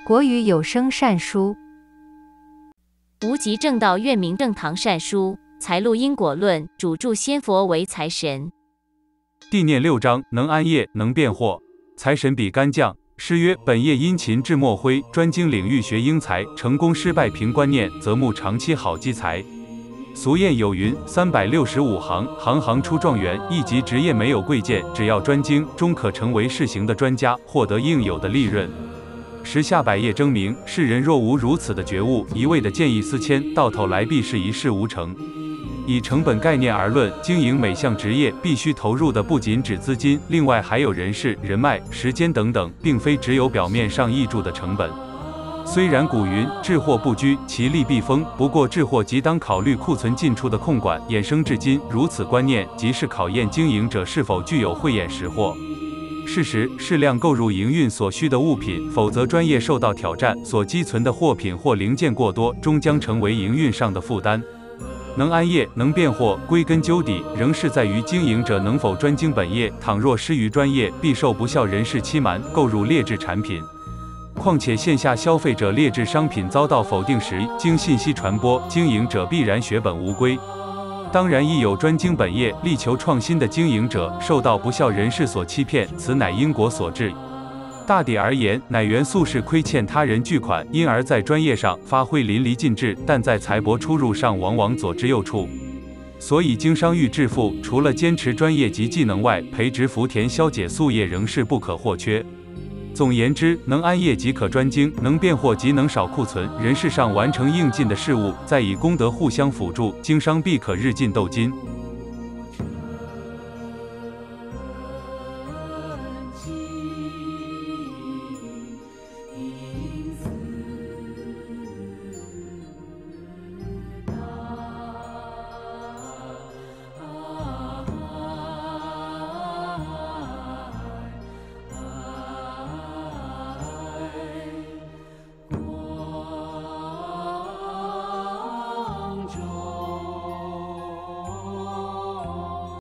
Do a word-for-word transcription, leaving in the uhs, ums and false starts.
国语有声善书。 无极正道院明正堂善书，财路因果论，主著仙佛为财神。 地念六章，能安业，能变祸。财神比干将。诗曰：本业殷勤志墨灰，专精领域学英才。成功失败凭观念，择木长期好积财。俗谚有云：三百六十五行，行行出状元。一级职业没有贵贱，只要专精，终可成为世行的专家，获得应有的利润。时下百业争鸣，世人若无如此的觉悟，一味的见异思迁，到头来必是一事无成。以成本概念而论，经营每项职业必须投入的不仅指资金，另外还有人事、人脉、时间等等，并非只有表面上挹注的成本。虽然古云治货不拘，其利必丰，不过治货即当考虑库存进出的控管，衍生至今如此观念，即是考验经营者是否具有慧眼识货。适时适量购入营运所需的物品，否则专业受到挑战，所积存的货品或零件过多，终将成为营运上的负担。能安业，能变货，归根究底，仍是在于经营者能否专精本业。倘若失于专业，必受不肖人士欺瞒，购入劣质产品。况且线下消费者劣质商品遭到否定时，经信息传播，经营者必然血本无归。当然亦有专精本业、力求创新的经营者受到不肖人士所欺骗，此乃因果所致。大抵而言，乃元素是亏欠他人巨款，因而在专业上发挥淋漓尽致，但在财帛出入上往往左支右绌。所以经商欲致富，除了坚持专业及技能外，培植福田消解夙业仍是不可或缺。总言之，能安业即可专精，能变货即能少库存。人事上完成应尽的事务，再以功德互相辅助，经商必可日进斗金。